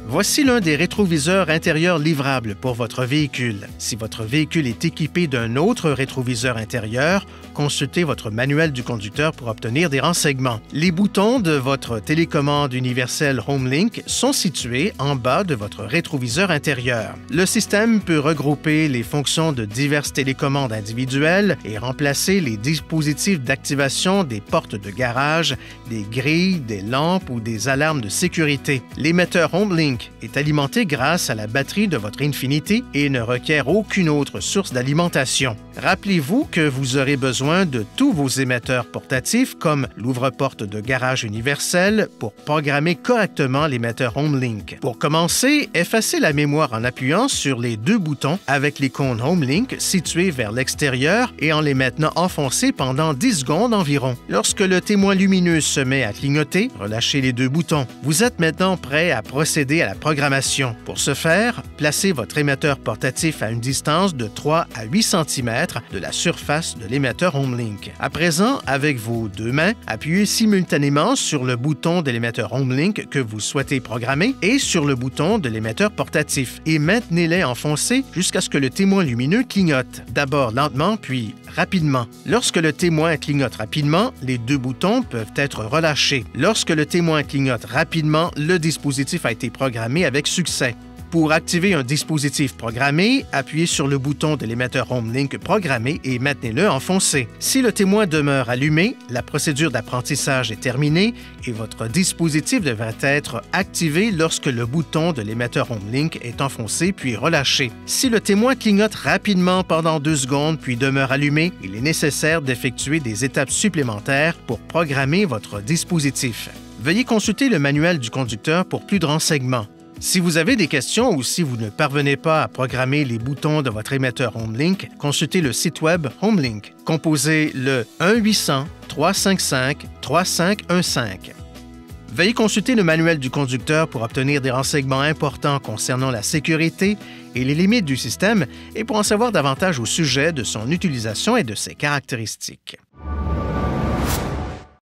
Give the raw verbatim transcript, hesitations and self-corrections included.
Voici l'un des rétroviseurs intérieurs livrables pour votre véhicule. Si votre véhicule est équipé d'un autre rétroviseur intérieur, consultez votre manuel du conducteur pour obtenir des renseignements. Les boutons de votre télécommande universelle HomeLink sont situés en bas de votre rétroviseur intérieur. Le système peut regrouper les fonctions de diverses télécommandes individuelles et remplacer les dispositifs d'activation des portes de garage, des grilles, des lampes ou des alarmes de sécurité. L'émetteur HomeLink est alimenté grâce à la batterie de votre Infiniti et ne requiert aucune autre source d'alimentation. Rappelez-vous que vous aurez besoin de tous vos émetteurs portatifs comme l'ouvre-porte de garage universel pour programmer correctement l'émetteur HomeLink. Pour commencer, effacez la mémoire en appuyant sur les deux boutons avec l'icône HomeLink située vers l'extérieur et en les maintenant enfoncés pendant dix secondes environ. Lorsque le témoin lumineux se met à clignoter, relâchez les deux boutons. Vous êtes maintenant prêt à procéder à la programmation. Pour ce faire, placez votre émetteur portatif à une distance de trois à huit centimètres de la surface de l'émetteur HomeLink. À présent, avec vos deux mains, appuyez simultanément sur le bouton de l'émetteur HomeLink que vous souhaitez programmer et sur le bouton de l'émetteur portatif et maintenez-les enfoncés jusqu'à ce que le témoin lumineux clignote. D'abord lentement, puis rapidement. Lorsque le témoin clignote rapidement, les deux boutons peuvent être relâchés. Lorsque le témoin clignote rapidement, le dispositif a été programmé avec succès. Pour activer un dispositif programmé, appuyez sur le bouton de l'émetteur HomeLink programmé et maintenez-le enfoncé. Si le témoin demeure allumé, la procédure d'apprentissage est terminée et votre dispositif devrait être activé lorsque le bouton de l'émetteur HomeLink est enfoncé puis relâché. Si le témoin clignote rapidement pendant deux secondes puis demeure allumé, il est nécessaire d'effectuer des étapes supplémentaires pour programmer votre dispositif. Veuillez consulter le manuel du conducteur pour plus de renseignements. Si vous avez des questions ou si vous ne parvenez pas à programmer les boutons de votre émetteur HomeLink, consultez le site web HomeLink. Composez le un huit cents, trois cent cinquante-cinq, trente-cinq quinze. Veuillez consulter le manuel du conducteur pour obtenir des renseignements importants concernant la sécurité et les limites du système et pour en savoir davantage au sujet de son utilisation et de ses caractéristiques.